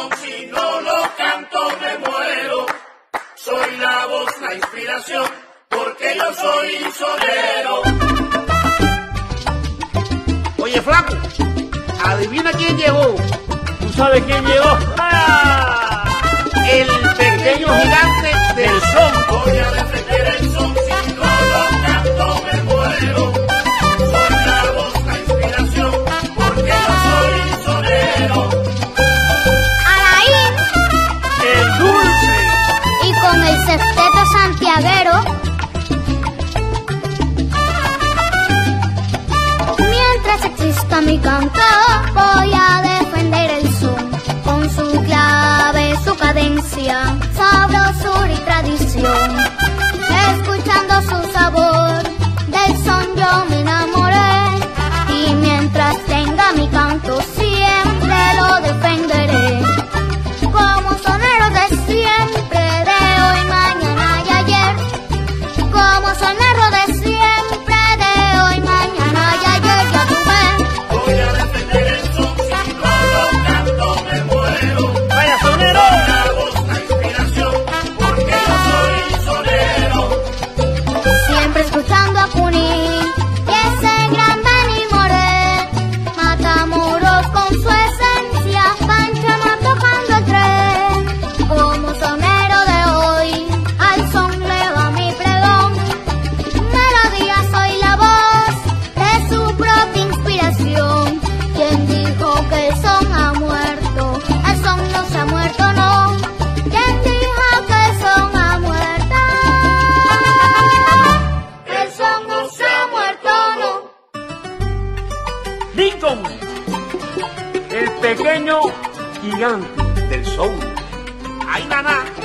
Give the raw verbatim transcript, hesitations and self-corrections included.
son, si no lo canto me muero. Soy la voz, la inspiración, porque yo soy sonero. Oye, flaco, adivina quién llegó. ¿Tú sabes quién llegó? ¡Ah! El pequeño gigante del son. Voy a defender el son, si no lo canto me muero. Soy la voz, la inspiración, porque yo soy sonero. Alain ¡El dulce! y con el sexteto santiaguero. Mientras exista mi canto, voy a defender el son con su clave, su cadencia, sabrosura y tradición. Escuchando su sabor, del son yo me enamoré. Y mientras tenga mi canto, siempre lo defenderé. Como sonero de siempre, de hoy, mañana y ayer. Como sonero de siempre, de hoy, mañana y ayer. Ya tú ves. Voy a defender el son, si no lo canto me muero. ¡Vaya sonero! La voz, la inspiración, porque yo soy sonero. Siempre escuchando a Junín y ese gran Benny Moré. Matamoros con su esencia, Panchama tocando el tren. Como sonero de hoy, al son le va mi pregón. Melodía, soy la voz de su propia inspiración. Quien dijo que el son ha muerto, el son no se ha muerto, no. Quien dijo que el son ha muerto, el son no se ha muerto, no. Lincoln, el pequeño gigante del son. Ay, naná.